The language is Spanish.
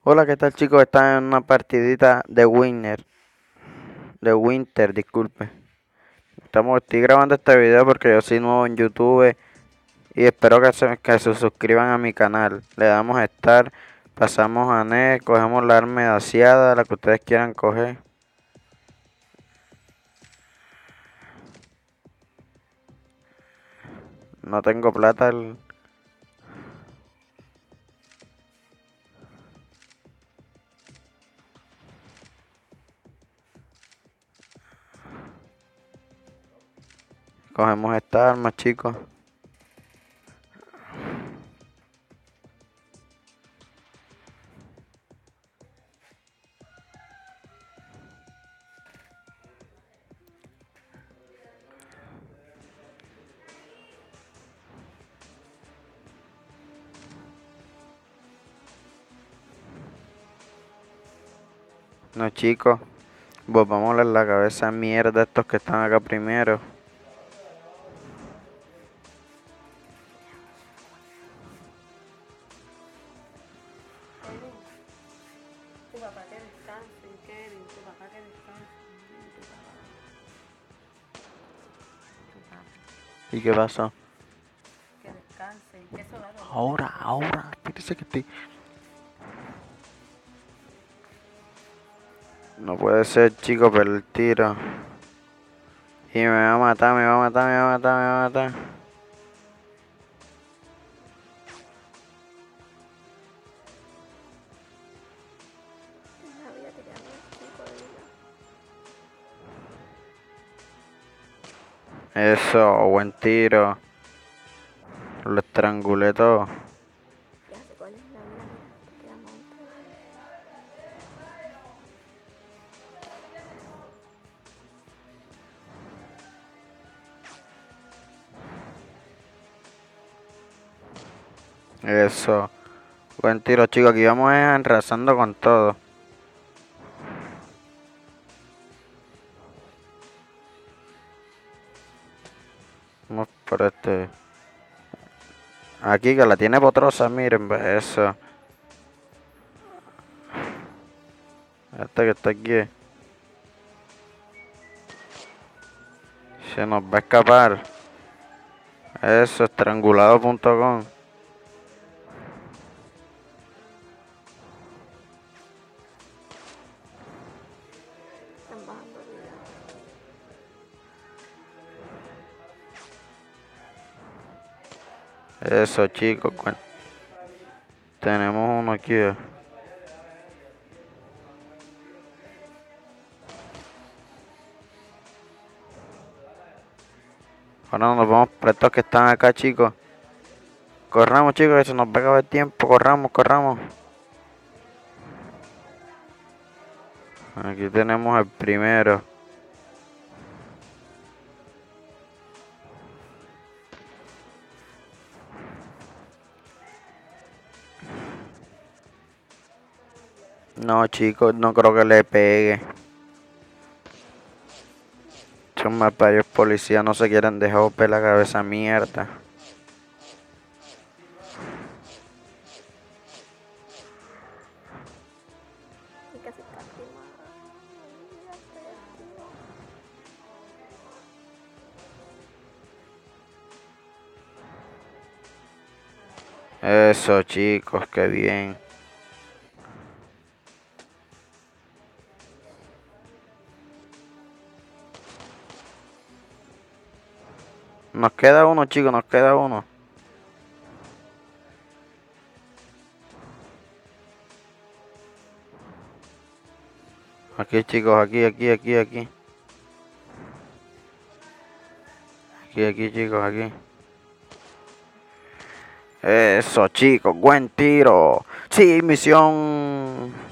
Hola, ¿qué tal chicos? Están en una partidita de Winter, disculpe. Estoy grabando este video porque yo soy nuevo en YouTube y espero que se suscriban a mi canal. Le damos a estar, pasamos a NET, cogemos la arma daciada, la que ustedes quieran coger. No tengo plata. Cogemos esta arma, chicos. No, chicos. Volvámosle la cabeza a mierda a estos que están acá primero. Tu papá que descanse, Kevin, tu papá que descanse. Tu papá ¿Y qué pasó? que descanse. ¿Qué soldado? Ahora, fíjese que estoy. No puede ser, chico, pero el tiro. Y me va a matar, me va a matar, me va a matar, me va a matar. La vida te queda muy chico de vida. Eso, buen tiro. Lo estrangulé todo. Ya sé cuál es la vida, mira, te queda monte. Eso. Buen tiro, chicos. Aquí vamos arrasando con todo. Vamos por este. Aquí que la tiene Potrosa, miren, ve eso. Este que está aquí. Se nos va a escapar. Eso, estrangulado.com. Están bajando vida. Eso, chicos. Tenemos uno aquí. Ahora nos vamos por estos que están acá, chicos. Corramos, chicos, que se nos va a acabar el tiempo. Corramos, corramos. Aquí tenemos el primero. No, chicos, no creo que le pegue. Son más varios policías, no se quieren dejar golpear la cabeza mierda. Y casi está quemada. Eso, chicos, qué bien. Nos queda uno, chicos, nos queda uno. Aquí, chicos, aquí. Aquí, chicos, aquí. Eso, chicos, buen tiro. Sí, misión.